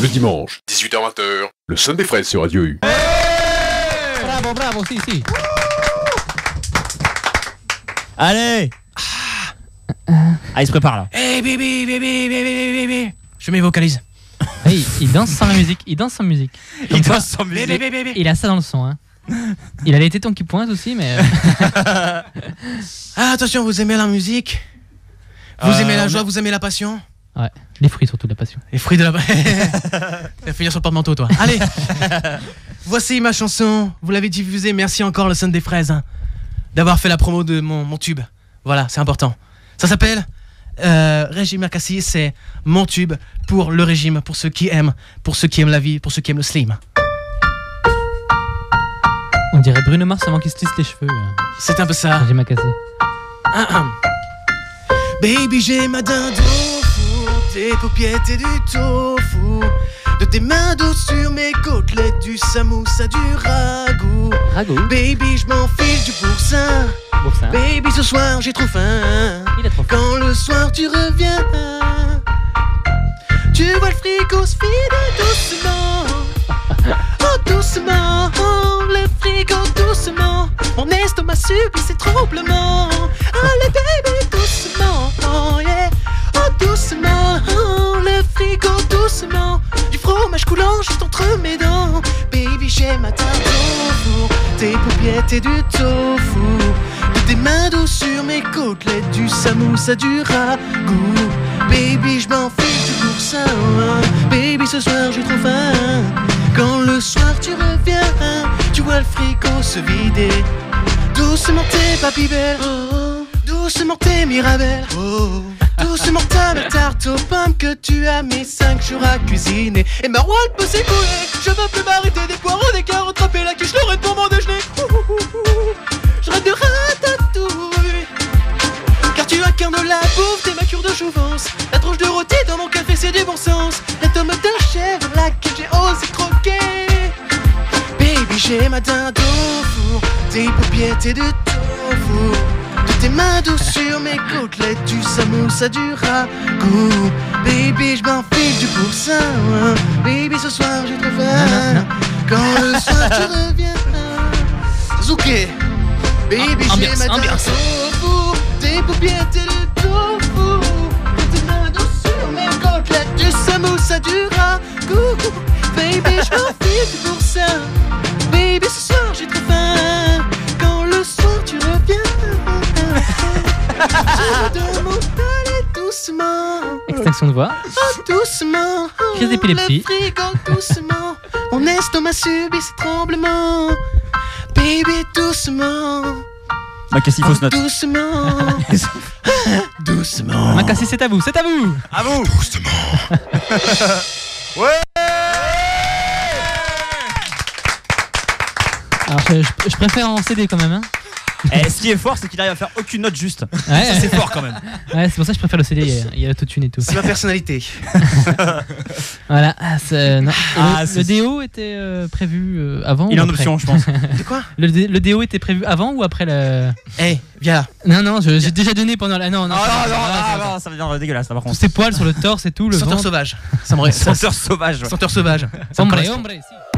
Le dimanche, 18h-20h, le Sunday Fraise sur Radio U. Bravo, bravo, si. Allez. Ah, il se prépare là. Hey bébé. Je mets vocalise. Hey, il danse sans la musique. Il danse sans musique. Il danse sans musique. Bébé. Il a ça dans le son. Hein. Il a les tétons qui pointent aussi, mais. Ah, attention, vous aimez la musique? Vous aimez la joie, vous aimez la passion? Ouais, les fruits surtout, la passion. Les fruits de la... Tu vas finir sur le porte-manteau, toi. Allez. Voici ma chanson. Vous l'avez diffusée. Merci encore le Sunday Fraise d'avoir fait la promo de mon tube. Voilà, c'est important. Ça s'appelle Régime Makassi. C'est mon tube pour le régime, pour ceux qui aiment la vie, pour ceux qui aiment le slim. On dirait Bruno Mars avant qu'il se lisse les cheveux. C'est un peu ça. Régime Makassi. Baby, j'ai ma dinde au four, tes paupiettes et du tofu, de tes mains douces sur mes côtelettes, du samoussa, du ragoût. Baby, je m'enfile du boursin. Baby, ce soir j'ai trop faim. Il a trop faim. Quand le soir tu reviens, tu vois le frigo se vide doucement. Oh doucement, le frigo doucement. Mon estomac subit ses tremblements. Allez baby doucement, oh yeah. Oh doucement, le frigo doucement. Du fromage coulant juste entre mes dents. Baby j'ai ma tarte au four, tes paupiètes et du tofu, de tes mains douces sur mes côtelettes, du samoussa, du ragoût. Baby je m'enfile du boursin. Baby ce soir j'ai trop faim. Quand le soir tu reviens, tu vois le frigo se vider. Doucement tes papilles, oh, doucement tes mirabelles, oh, doucement ta belle tarte aux pommes que tu as mis 5 jours à cuisiner. Et ma roile peut s'écouler, je veux plus m'arrêter des poireaux, des carottes, trapper la quiche, l'oreille pour mon déjeuner. Je rêve de ratatouille, car tu incarnes la bouffe des ma cure de jouvence. La tranche de rôti dans mon café c'est du bon sens. La tomate de chèvre laquelle j'ai osé croquer. Baby j'ai ma dinde au four, tes paupiettes et du tofu, de tes mains douces sur mes côtelettes, du samoussa, du ragoût. Baby je m'enfile du boursin. Baby ce soir j'ai trop faim. Quand le soir tu reviens, Zouké. Baby j'ai ma dinde au four, tes paupiettes et du tofu, de tes mains douces sur mes côtelettes, du samoussa, du ragoût. Baby je m'enfile du boursin. Baby ce soir j'ai trop faim. Quand le soir tu reviens, je me demande d'aller doucement. Extinction de voix. Oh doucement. Crise d'épilepsie. Le frigo doucement. Mon estomac subit ses tremblements. Baby doucement. Makassi fausse note. Doucement. Doucement. Makassi c'est à vous, c'est à vous. À vous. Doucement. Ouais. Alors je préfère en CD quand même. Hein. Et ce qui est fort, c'est qu'il arrive à faire aucune note juste. Ouais. Ça, c'est fort quand même. Ouais, c'est pour ça que je préfère le CD. Il y a l'autotune et tout. C'est ma personnalité. Voilà. Non. Le c'est- déo était prévu avant. Il est ou en après option, je pense. De quoi? Le déo était prévu avant ou après le. Eh, viens Non, là. non, j'ai déjà donné pendant la. Non, non, ça va devenir dégueulasse là par Tous contre. ces poils sur le torse et tout. Le Senteur ventre. sauvage. Ça me reste. Senteur sauvage. Senteur sauvage. Hombre, si.